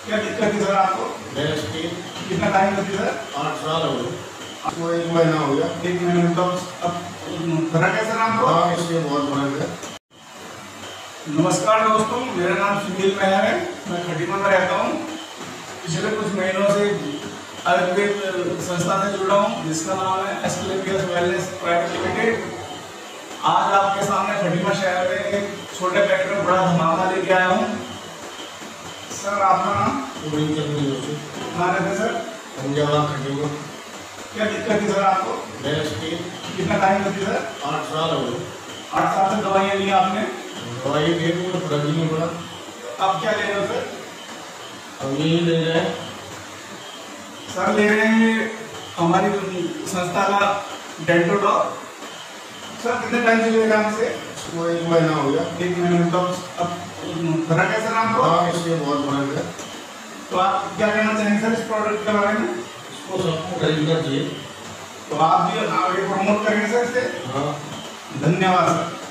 क्या दिक्कत है सर आपको? gastric कितना टाइम लगती है सर? 8 साल हो गए। आपको 1 महीना हो गया। 1 महीने तो अब फर्क है सर आपको? हाँ, इसलिए बहुत फर्क है। नमस्कार दोस्तों, मेरा नाम सुनील मैया है। मैं खटीमा में रहता हूँ। पिछले कुछ महीनों से आयुर्वेद संस्था से जुड़ा हूँ जिसका नाम है asclepius वेलनेस प्राइवेट लिमिटेड। आज आपके सामने खटीमा शहर में एक छोटे पैकेट में बड़ा धमाका लेके आया हूँ। सर आपका नाम? कहाँ रहते हैं सर? पंजाब खटीमा। क्या दिक्कत है सर आपको? gastric कितना टाइम लगती है सर? 8 साल हो गए। 8 साल से दवाइयाँ ली आपने? दवाई दे दी तो फर्क ही नहीं पड़ा। अब क्या ले रहे हो सर? अब यही ले रहे हैं। सर ले रहे हैं हमारी संस्था का डेंटोडॉक। सर कितने टाइम से ले रहे हैं हमसे? इसको 1 महीना हो गया। 1 महीने तो अब फर्क है सर आपको? हाँ, इसलिए बहुत फर्क है। तो आप क्या कहना चाहेंगे सर इस प्रोडक्ट के बारे में? इसको सबको खरीदना चाहिए। तो आप भी आगे प्रमोट करेंगे सर इसे? हाँ। धन्यवाद सर।